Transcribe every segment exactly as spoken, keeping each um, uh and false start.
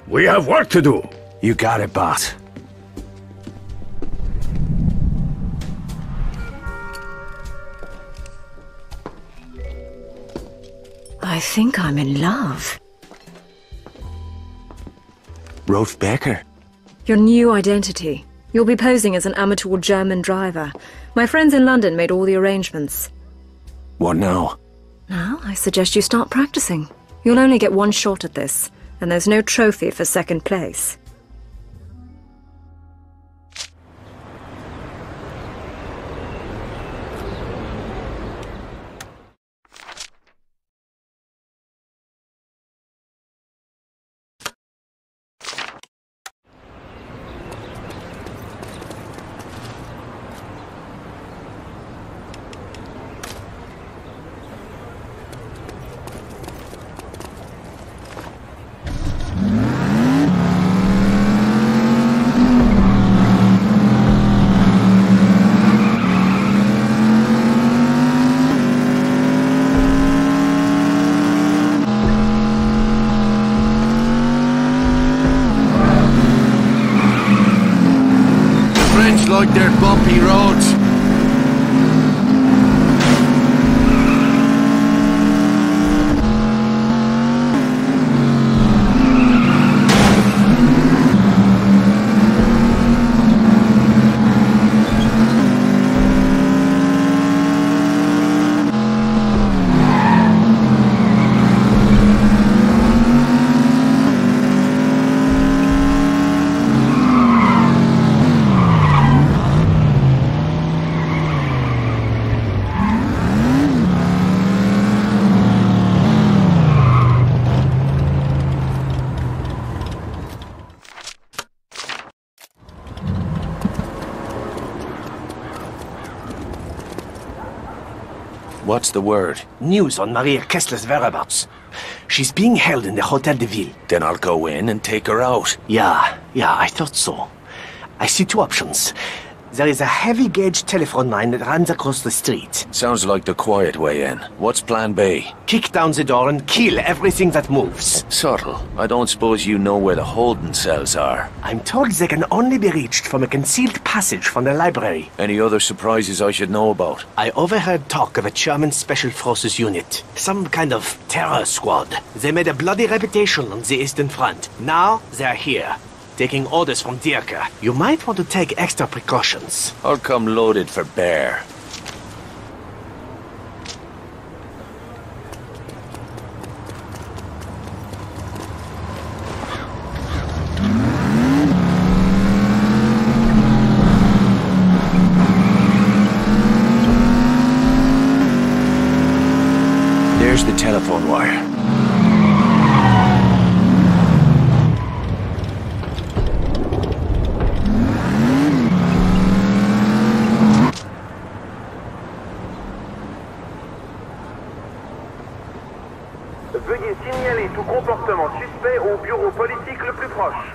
We have work to do. You got it, boss. I think I'm in love. Rolf Becker. Your new identity. You'll be posing as an amateur German driver. My friends in London made all the arrangements. What now? Now, I suggest you start practicing. You'll only get one shot at this, and there's no trophy for second place. Like their bumpy roads. What's the word? News on Maria Kessler's whereabouts. She's being held in the Hotel de Ville. Then I'll go in and take her out. Yeah, yeah, I thought so. I see two options. There is a heavy-gauge telephone line that runs across the street. Sounds like the quiet way in. What's plan B? Kick down the door and kill everything that moves. Subtle. I don't suppose you know where the holding cells are. I'm told they can only be reached from a concealed passage from the library. Any other surprises I should know about? I overheard talk of a German Special Forces unit. Some kind of terror squad. They made a bloody reputation on the Eastern Front. Now, they're here. Taking orders from Dirk. You might want to take extra precautions. I'll come loaded for bear. There's the telephone wire. Veuillez signaler tout comportement suspect au bureau politique le plus proche.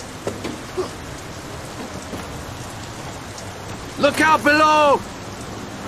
Look out below!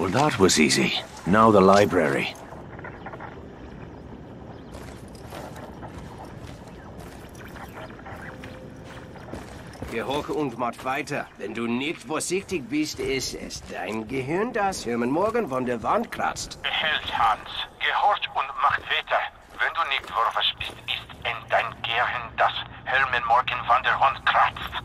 Well, that was easy. Now the library. Geh hoch und mach weiter. Wenn du nicht vorsichtig bist, ist es dein Gehirn, das morgen von der Wand kratzt. Behält, Hans. Gehorch und mach weiter. Wenn du nicht vorwärts bist, ist in dein Gehirn, das morgen von der Wand kratzt.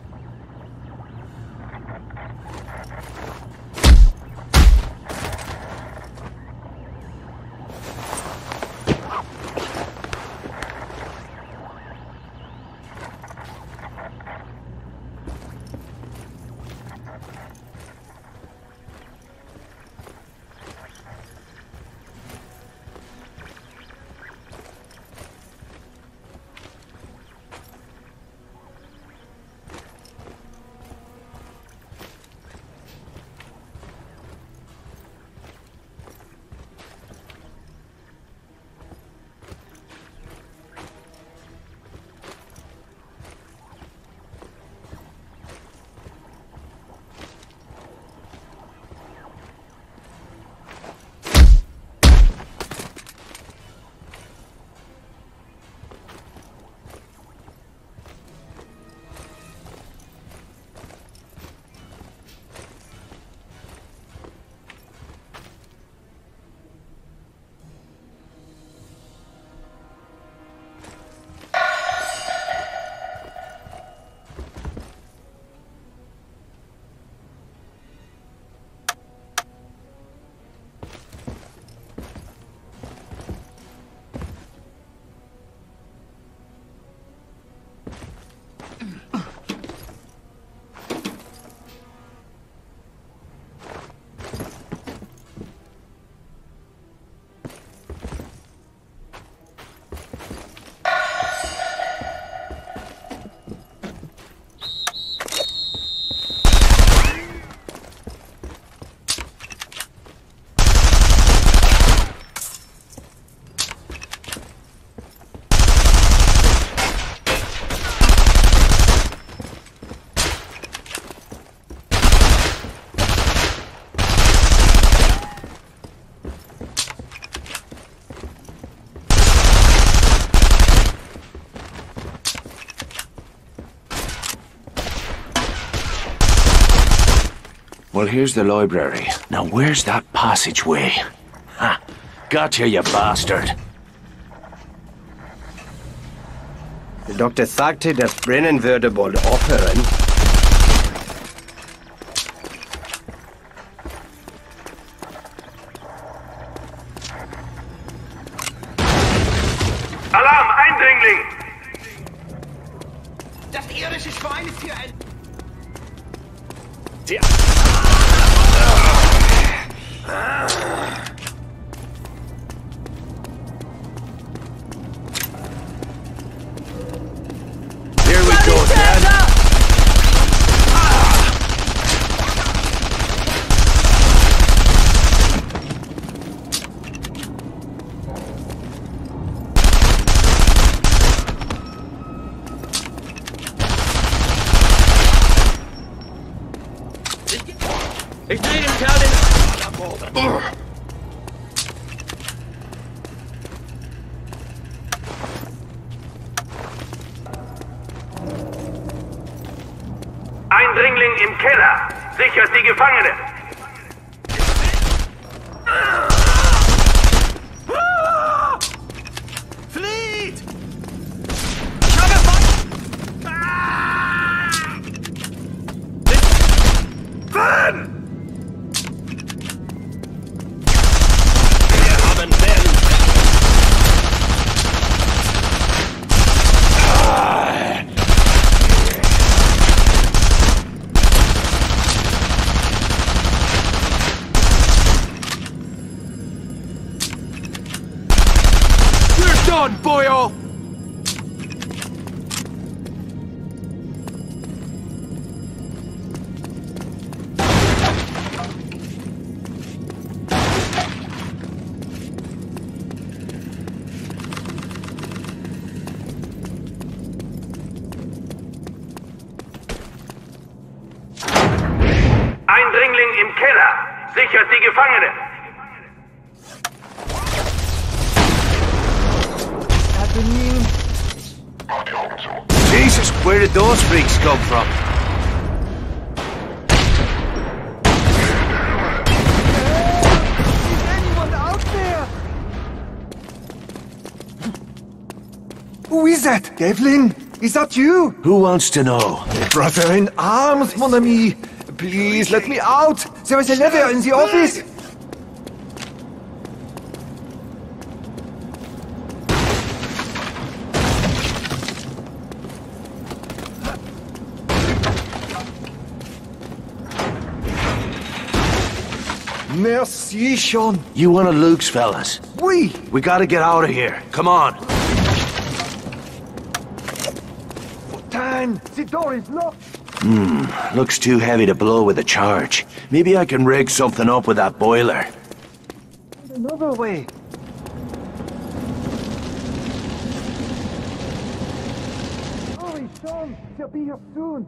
Well, here's the library. Now, where's that passageway? Ha! Gotcha, you bastard! Der Doktor sagte, das brennen würde wohl aufhören. Alarm, Eindringling! Das irische Schwein ist hier ein... Tja. Here we go, Dad. Ich dreh den Kerl den... Eindringling im Keller! Sichert die Gefangenen! Flieht! Ich habe Feuer! Wann? Wir haben Ben! We're done, boyo! Eindringling im Keller! sichert die Gefangenen. Jesus, where did those freaks come from? Is anyone out there? Who is that? Devlin? Is that you? Who wants to know? Brother in arms, mon ami. Please let me out. There is a letter in the office. Merci, Sean. You one of Luke's fellas? Oui. We gotta get out of here. Come on. Time. The door is locked. Hmm, looks too heavy to blow with a charge. Maybe I can rig something up with that boiler. Another way. Hurry, Sean. They'll be here soon.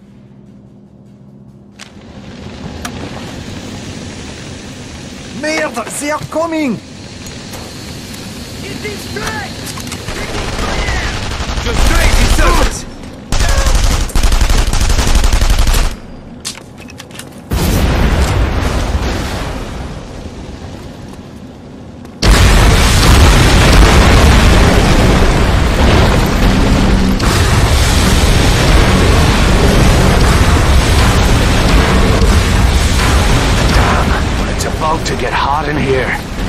Merde, they are coming! Just crazy surface! To get hot in here.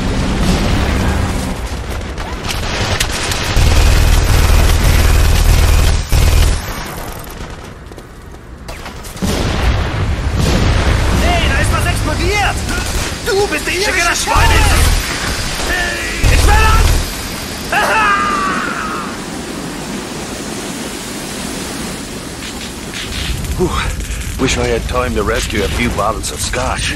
Hey, da ist was explodiert! Du bist der Schicke das Schwein! Ich will Whew. Wish I had time to rescue a few bottles of scotch.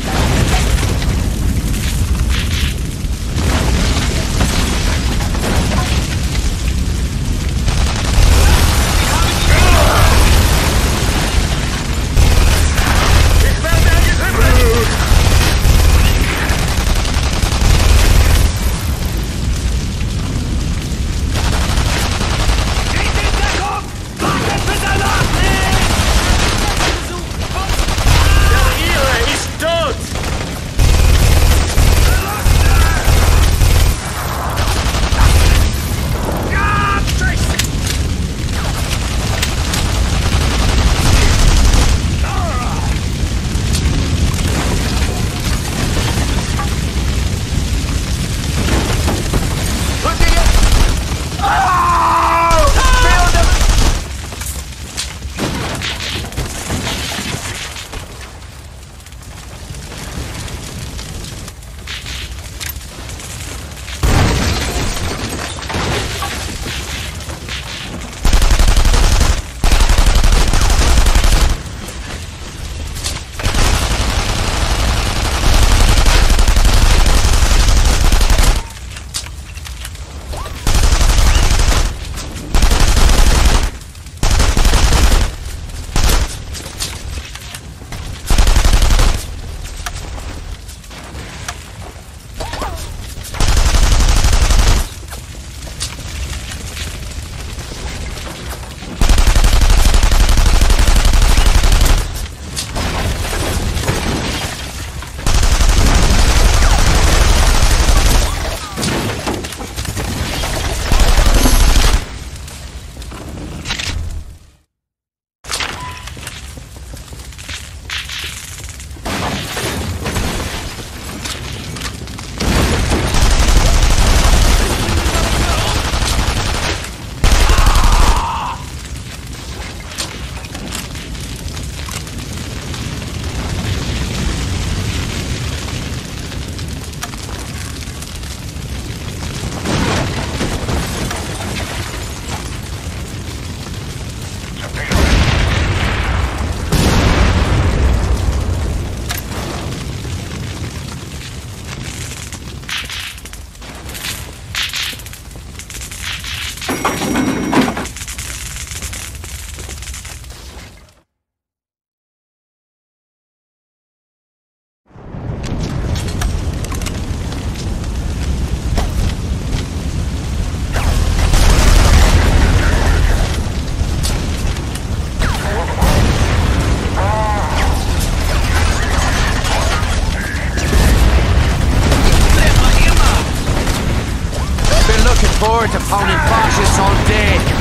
forward to pounding fascists all day.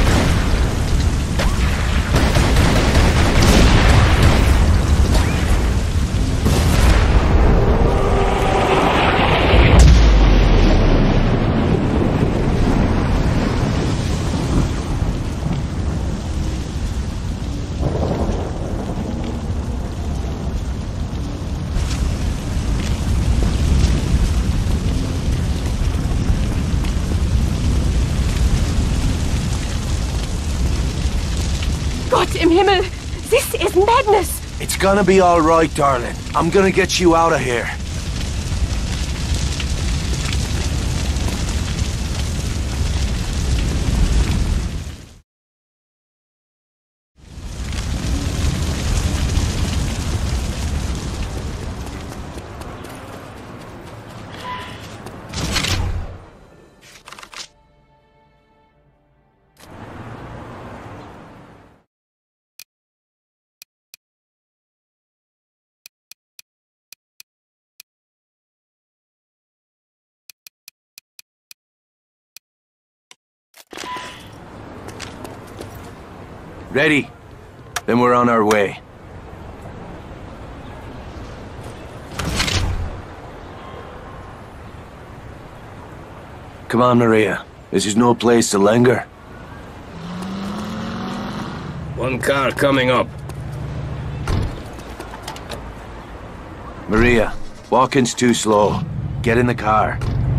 Gott im Himmel! This is madness! It's gonna be all right, darling. I'm gonna get you out of here. Ready? Then we're on our way. Come on, Maria. This is no place to linger. One car coming up. Maria, walking's too slow. Get in the car.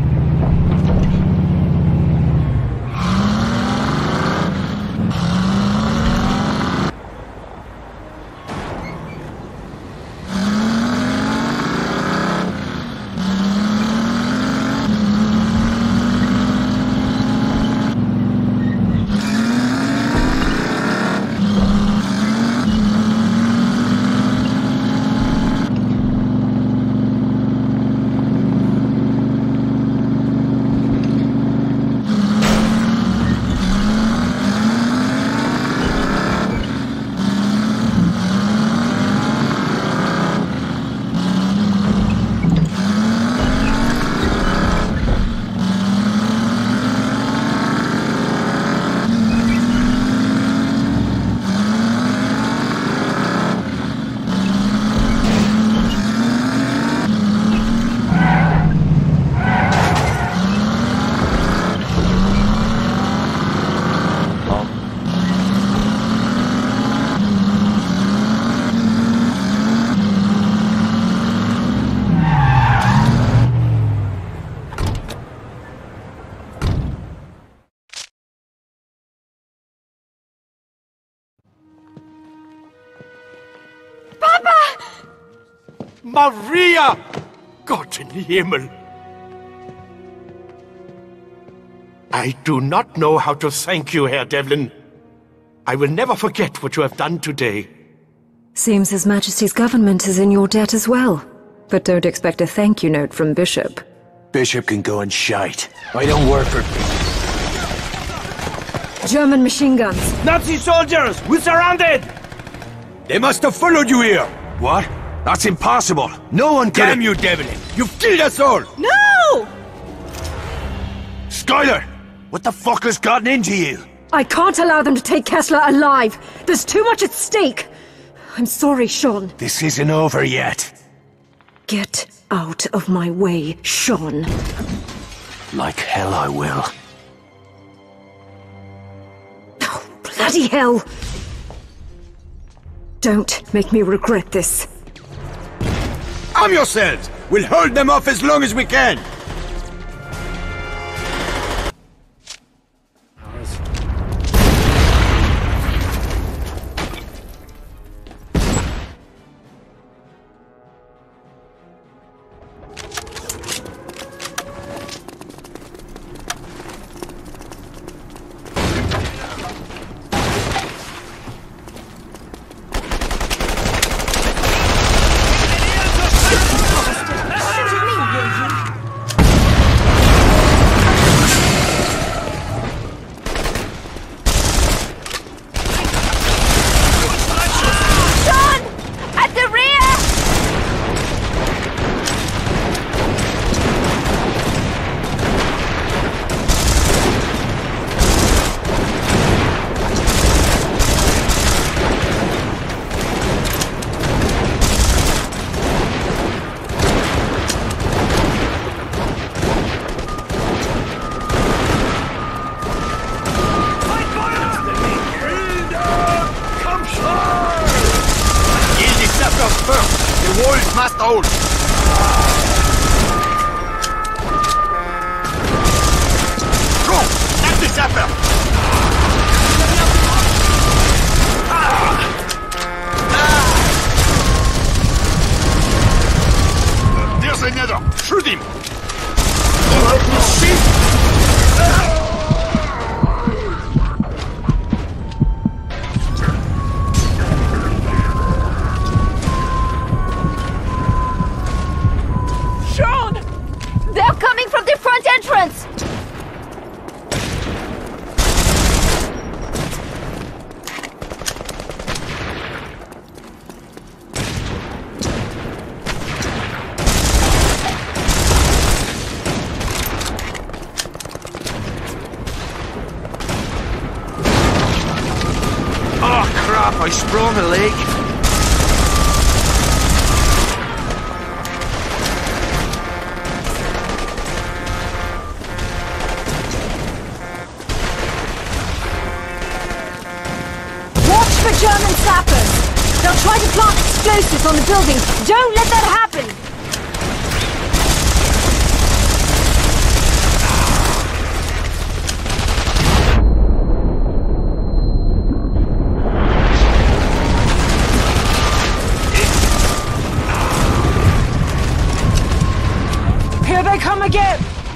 Maria! Gott in Himmel! I do not know how to thank you, Herr Devlin. I will never forget what you have done today. Seems His Majesty's government is in your debt as well. But don't expect a thank you note from Bishop. Bishop can go and shite. I don't work for... German machine guns. Nazi soldiers! We're surrounded! They must have followed you here. What? That's impossible. No one can... Damn you, Devlin! You've killed us all! No! Skylar! What the fuck has gotten into you? I can't allow them to take Kessler alive. There's too much at stake. I'm sorry, Sean. This isn't over yet. Get out of my way, Sean. Like hell I will. Oh, bloody hell! Don't make me regret this. Arm yourselves! We'll hold them off as long as we can! I sprung a leak. Watch for German sappers. They'll try to plant explosives on the building. Don't let that happen. Here they come again!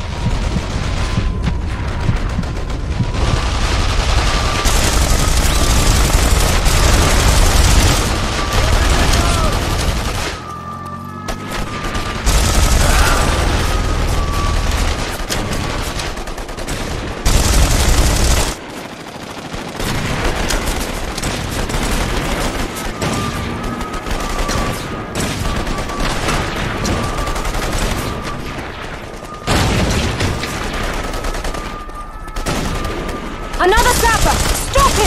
Another sapper! Stop him!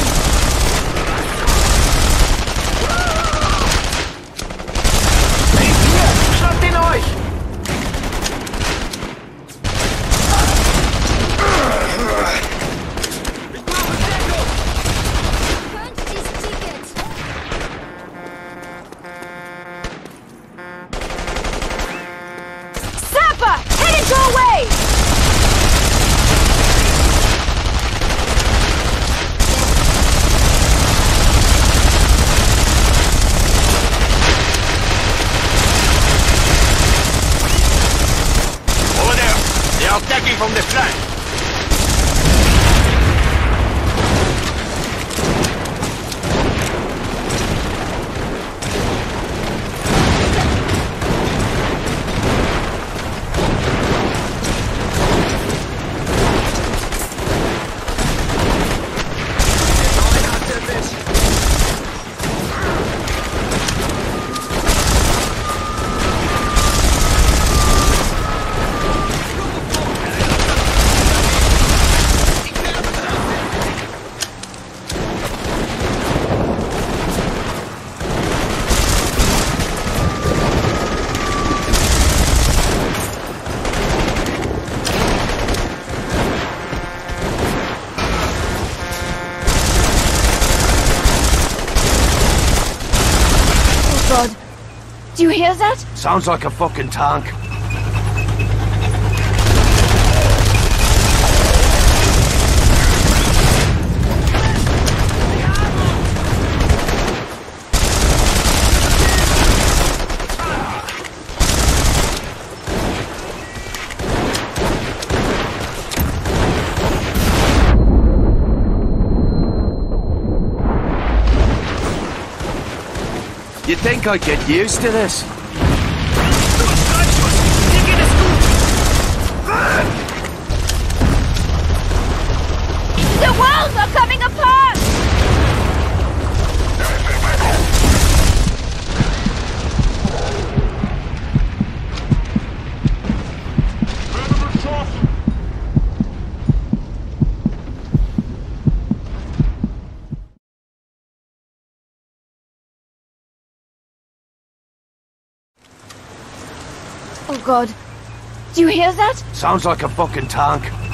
Hier! Schnappt ihn euch! Sapper! Headed your way! Attacking from the flank! God. Do you hear that? Sounds like a fucking tank. You'd think I'd get used to this. The walls are coming apart! Oh God. Do you hear that? Sounds like a fucking tank.